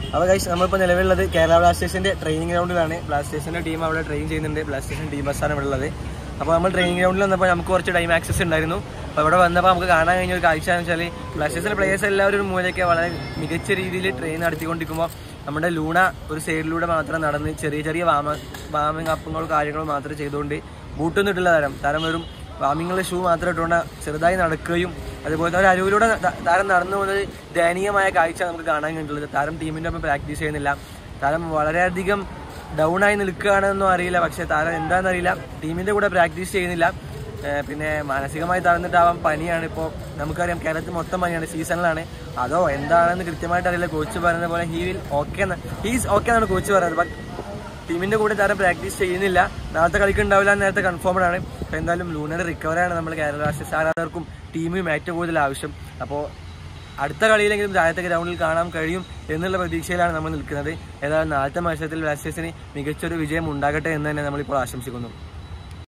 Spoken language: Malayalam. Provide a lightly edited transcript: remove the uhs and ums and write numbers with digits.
അപ്പോൾ ഗൈസ് നമ്മളിപ്പോൾ നിലവിലുള്ളത് കേരള ബ്ലാസ്റ്റേഴ്സിൻ്റെ ട്രെയിനിങ് ഗ്രൗണ്ടിലാണ്. ബ്ലാസ്റ്റേഴ്സിൻ്റെ ടീം അവിടെ ട്രെയിൻ ചെയ്യുന്നുണ്ട്. ബ്ലാസ്റ്റേഴ്സിൻ്റെ ടീം ബസ്സാണ് ഇവിടെ ഉള്ളത്. അപ്പോൾ നമ്മൾ ട്രെയിനിങ് ഗ്രൗണ്ടിൽ വന്നപ്പോൾ നമുക്ക് കുറച്ച് ടൈം ആക്സസ് ഉണ്ടായിരുന്നു. അപ്പോൾ ഇവിടെ വന്നപ്പോൾ നമുക്ക് കാണാൻ കഴിഞ്ഞ ഒരു കാഴ്ച എന്ന് വെച്ചാൽ ബ്ലാസ്റ്റേഴ്സിൻ്റെ പ്ലേയേഴ്സ് എല്ലാവരും ഒരു മൂലയ്ക്ക് വളരെ മികച്ച രീതിയിൽ ട്രെയിൻ നടത്തിക്കൊണ്ടിരിക്കുമ്പോൾ നമ്മുടെ ലൂണ ഒരു സൈഡിലൂടെ മാത്രം നടന്ന് ചെറിയ ചെറിയ വാമിങ് അപ്പുകളും കാര്യങ്ങളും മാത്രം ചെയ്തുകൊണ്ട് ബൂട്ടൊന്നും ഇട്ടുള്ള താരം വെറും വാമിങ്ങുള്ള ഷൂ മാത്രം ഇട്ടുകൊണ്ട് ചെറുതായി നടക്കുകയും അതുപോലെ ഒരു അരുവിലൂടെ താരം നടന്നു പോകുന്നത് ദയനീയമായ കാഴ്ച നമുക്ക് കാണാൻ കഴിഞ്ഞിട്ടുള്ളത്. താരം ടീമിൻ്റെ ഒപ്പം പ്രാക്ടീസ് ചെയ്യുന്നില്ല. താരം വളരെയധികം ഡൗൺ ആയി നിൽക്കുകയാണെന്നൊന്നും അറിയില്ല. പക്ഷേ താരം എന്താണെന്നറിയില്ല, ടീമിൻ്റെ കൂടെ പ്രാക്ടീസ് ചെയ്യുന്നില്ല. പിന്നെ മാനസികമായി തളർന്നിട്ടാവാം, പനിയാണ്. ഇപ്പോൾ നമുക്കറിയാം കേരളത്തിൽ മൊത്തം പനിയാണ്, സീസണിലാണ്. അതോ എന്താണെന്ന് കൃത്യമായിട്ട് അറിയില്ല. കോച്ച് പറയുന്ന പോലെ ഹീസ് ഓക്കെ എന്നാണ് കോച്ച് പറയുന്നത്. ബട്ട് ടീമിൻ്റെ കൂടെ താരം പ്രാക്ടീസ് ചെയ്യുന്നില്ല. നാളത്തെ കളിക്ക് ഉണ്ടാവില്ല എന്ന് നേരത്തെ കൺഫേംഡ് ആണ്. അപ്പോൾ എന്തായാലും ലൂണയുടെ റിക്കവറിയാണ് നമ്മൾ കേരള ബ്ലാസ്റ്റേഴ്സ് ആരാധകർക്കും ടീമിനും ഏറ്റവും കൂടുതൽ ആവശ്യം. അപ്പോൾ അടുത്ത കളിയിലെങ്കിലും താഴത്തെ ഗ്രൗണ്ടിൽ കാണാൻ കഴിയും എന്നുള്ള പ്രതീക്ഷയിലാണ് നമ്മൾ നിൽക്കുന്നത്. ഏതായാലും നാളത്തെ മത്സരത്തിൽ ബ്ലാസ്റ്റേഴ്സിന് മികച്ചൊരു വിജയം ഉണ്ടാകട്ടെ എന്ന് തന്നെ നമ്മളിപ്പോൾ ആശംസിക്കുന്നു.